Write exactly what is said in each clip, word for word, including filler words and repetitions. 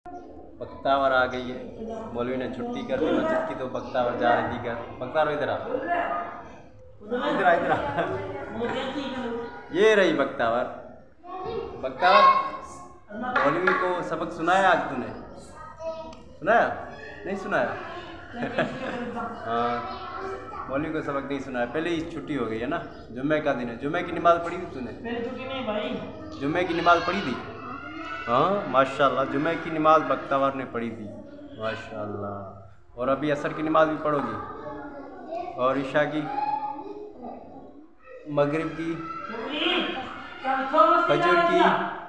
बख्तावर आ गई है, मौलवी ने छुट्टी कर दी मस्जिद की, तो बख्तावर जा रही थी घर। बख्तावर इधर आ, इधर आ, इधर आ। ये रही बख्तावर। बख्तावर, मौलवी को सबक सुनाया आज तूने? सुनाया? नहीं सुनाया? हाँ, मौलवी को सबक नहीं सुनाया, पहले ही छुट्टी हो गई है ना, जुम्मे का दिन है। जुम्मे की नमाज़ पढ़ी थी तूने? नहीं भाई, जुम्मे की नमाज़ पढ़ी थी? हाँ माशाल्लाह, जुम्मे की नमाज़ बख्तावर ने पढ़ी थी माशाल्लाह। और अभी असर की नमाज़ भी पढ़ोगी, और ईशा की, मगरिब की, फजर की।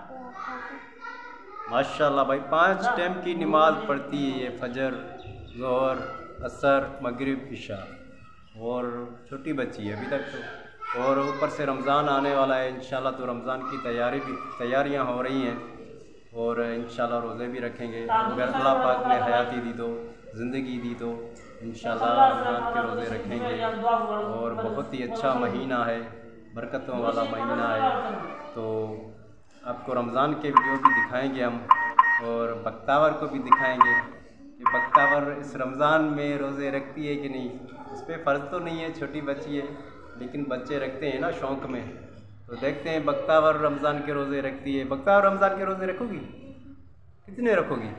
माशाल्लाह भाई, पांच टाइम की नमाज़ पढ़ती है ये, फजर, ज़ोहर, असर, मगरिब, ईशा। और छोटी बच्ची है अभी तक तो। और ऊपर से रमज़ान आने वाला है इंशाल्लाह, तो रमज़ान की तैयारी भी तैयारियां हो रही हैं, और इंशाल्लाह रोज़े भी रखेंगे। अगर अल्लाह पाक ने हयाती दी तो, ज़िंदगी दी तो इंशाल्लाह रमज़ान के रोज़े रखेंगे। और बहुत ही अच्छा महीना है, बरकतों वाला महीना है, तो आपको रमज़ान के वीडियो भी दिखाएंगे हम, और बख्तावर को भी दिखाएंगे कि बख्तावर इस रमज़ान में रोज़े रखती है कि नहीं। इस पर फ़र्ज़ तो नहीं है, छोटी बच्ची है, लेकिन बच्चे रखते हैं ना शौक़ में, तो देखते हैं बख्तावर रमज़ान के रोज़े रखती है। बख्तावर रमज़ान के रोज़े रखोगी? कितने रखोगी?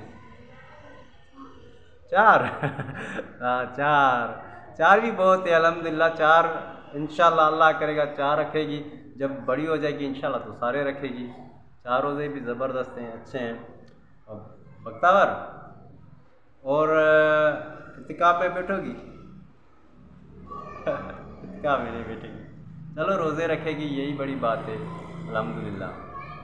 चार? हाँ चार, चार भी बहुत है अल्हम्दुलिल्लाह। चार इंशाल्लाह अल्लाह करेगा चार रखेगी, जब बड़ी हो जाएगी इंशाल्लाह तो सारे रखेगी। चार रोज़े भी ज़बरदस्त हैं, अच्छे हैं। और बख्तावर, और इत्तिकाफ़ में बैठोगी? इत्तिकाफ़ में नहीं बैठेगी, चलो रोज़े रखेगी, यही बड़ी बात है अल्हम्दुलिल्लाह।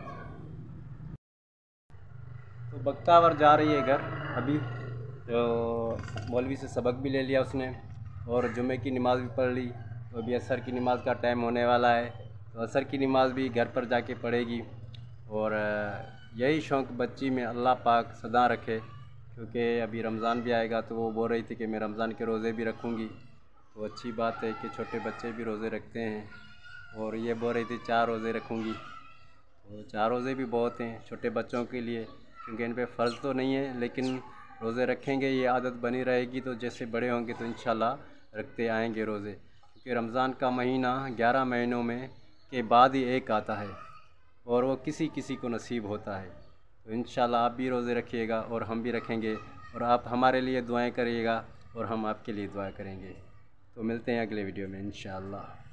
तो बख्तावर जा रही है घर अभी, तो मौलवी से सबक भी ले लिया उसने, और जुम्मे की नमाज़ भी पढ़ ली। तो अभी असर की नमाज़ का टाइम होने वाला है, तो असर की नमाज़ भी घर पर जाके पढ़ेगी। और यही शौक़ बच्ची में अल्लाह पाक सदा रखे, क्योंकि अभी रमज़ान भी आएगा, तो वो बोल रही थी कि मैं रमज़ान के रोज़े भी रखूँगी। तो अच्छी बात है कि छोटे बच्चे भी रोज़े रखते हैं, और ये बोल रही थी चार रोज़े रखूँगी। तो चार रोज़े भी बहुत हैं छोटे बच्चों के लिए, क्योंकि इन पे फ़र्ज़ तो नहीं है, लेकिन रोज़े रखेंगे, ये आदत बनी रहेगी, तो जैसे बड़े होंगे तो इंशाल्लाह रखते आएंगे रोज़े। क्योंकि रमज़ान का महीना ग्यारह महीनों में के बाद ही एक आता है, और वो किसी किसी को नसीब होता है। तो इंशाल्लाह आप भी रोज़े रखिएगा, और हम भी रखेंगे, और आप हमारे लिए दुआएं करिएगा, और हम आपके लिए दुआ करेंगे। तो मिलते हैं अगले वीडियो में इंशाल्लाह।